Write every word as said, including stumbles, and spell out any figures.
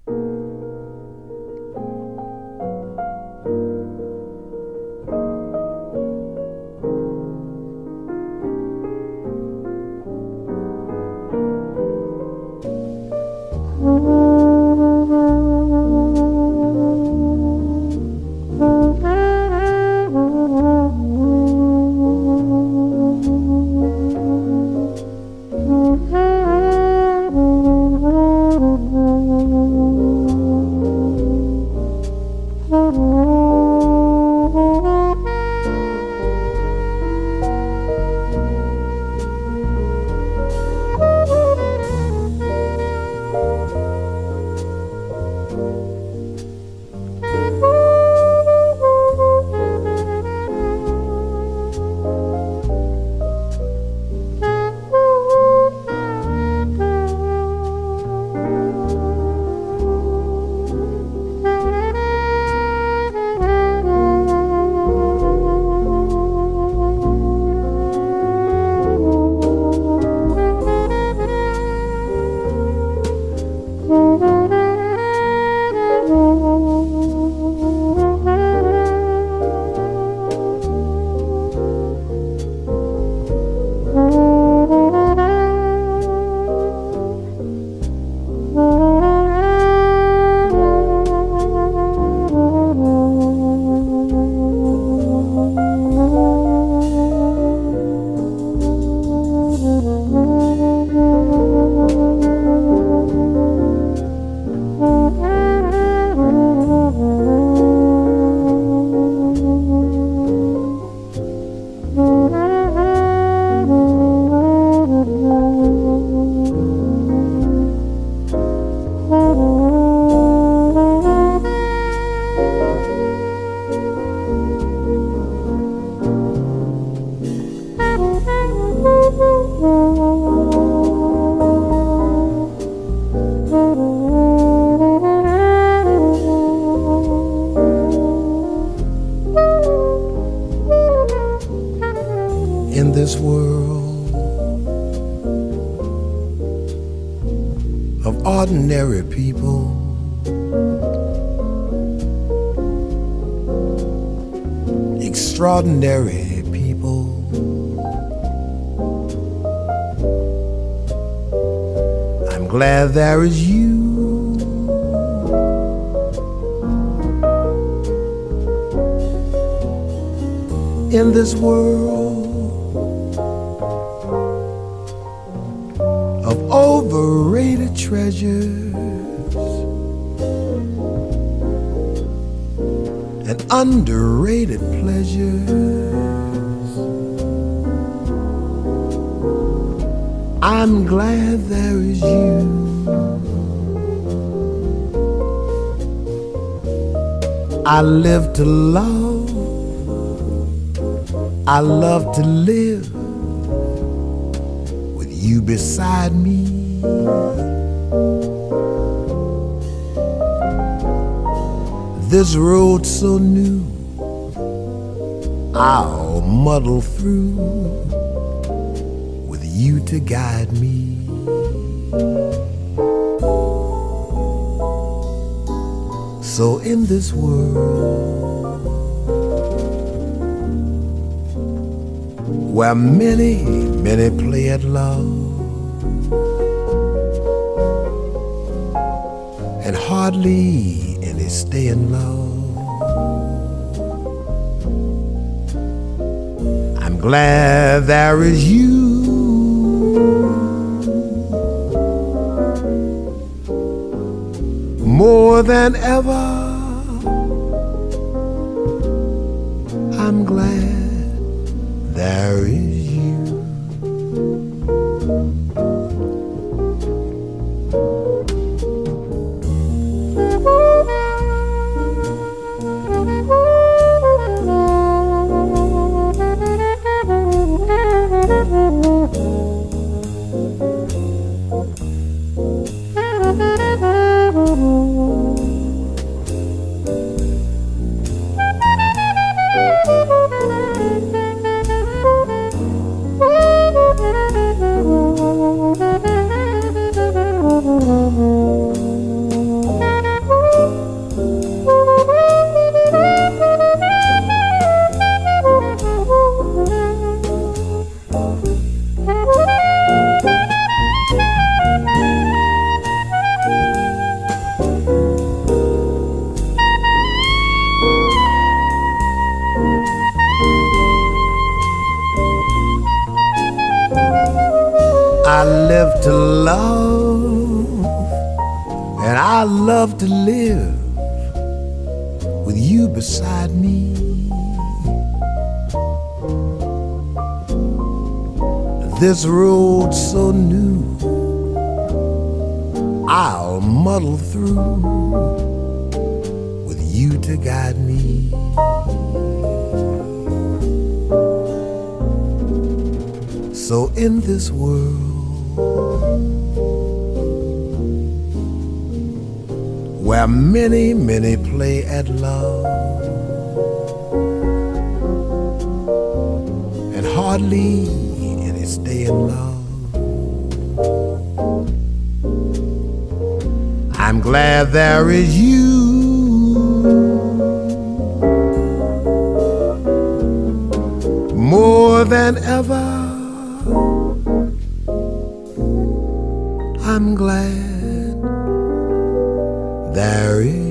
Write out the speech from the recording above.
In this world of ordinary people, extraordinary people, I'm glad there is you. In this world of overrated treasures and underrated pleasures, I'm glad there is you. I live to love, I love to live with you beside me. This road so new, I'll muddle through with you to guide me. So in this world where many, many play at love and hardly any stay in love, I'm glad there is you. More than ever, I'm glad there is you. I live to love, and I love to live with you beside me. This road so new, I'll muddle through with you to guide me. So in this world where many, many play at love and hardly any stay in love, I'm glad there is you. More than ever, I'm glad there is